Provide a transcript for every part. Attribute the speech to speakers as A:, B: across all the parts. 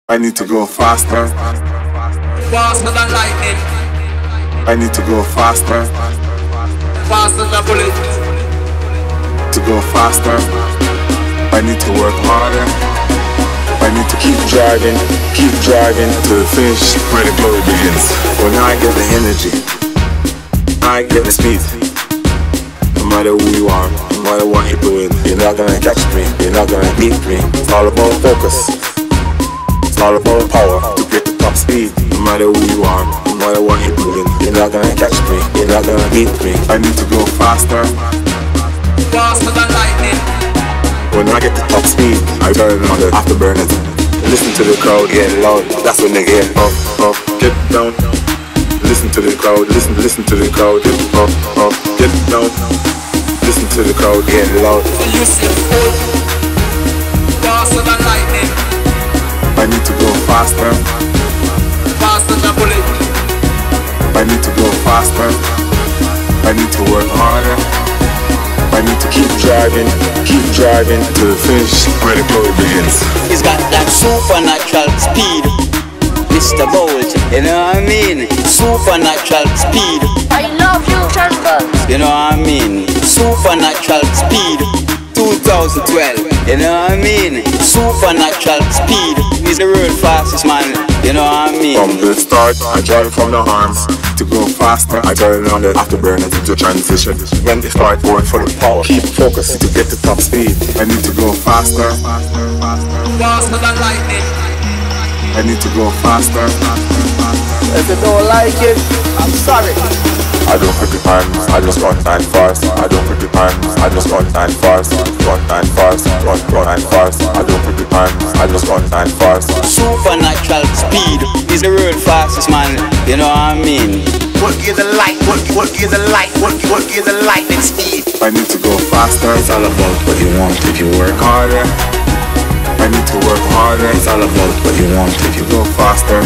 A: I need to go faster.
B: Faster than lightning.
A: I need to go faster.
B: Faster than bullet.
A: To go faster, I need to work harder. I need to keep driving to the finish where the glory begins. When I get the energy, I get the speed. No matter who you are, no matter what you're doing, you're not gonna catch me, you're not gonna beat me. It's all about focus. It's all about power to get the top speed. No matter who you are, no matter what you're doing, you're not gonna catch me, you're not gonna beat me. I need to go faster.
B: Faster than lightning.
A: When I get the top speed, I turn on the afterburners. Listen to the crowd getting loud. That's when they get up, get down. Listen to the crowd, listen to the crowd. Get up, get down. Listen to the crowd getting loud.
B: You see full. Faster than lightning.
A: I need to go faster.
B: Faster than bullet.
A: I need to go faster. I need to work harder. I need to keep driving to the finish where the glory begins.
C: He's got that supernatural speed, Mr. Bolt, you know what I mean? Supernatural speed.
D: I love you, Jungle.
C: You know what I mean? Supernatural speed. 2012, you know what I mean? Supernatural speed. He's the world fastest man, you know what I mean?
A: From the start, I drive from the arms. To go faster, I turn on the afterburners to transition. When they start going for the power, keep focused to get the top speed. I need to go faster.
B: Faster than lightning.
A: I need to go faster.
E: If you don't like it, I'm sorry.
A: I don't put the times, I just run time fast. I don't put the times, I just run time fast. Run time fast, run time fast. I don't put the times, I just run time fast.
C: Supernatural speed. He's the world fastest man, you know what I mean?
E: What gives the light? What gives the light? What gives the lightning speed?
A: I need to go faster.
C: It's all about what you want if you work hard.
A: Harder. I need to work harder.
C: It's all about what you want if you
A: Go faster.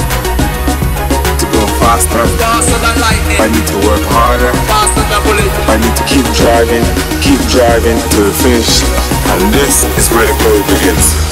A: To go faster,
B: Faster than lightning.
A: I need to work harder.
B: Faster than bullet.
A: I need to keep driving to the finish. And this is where the glory begins.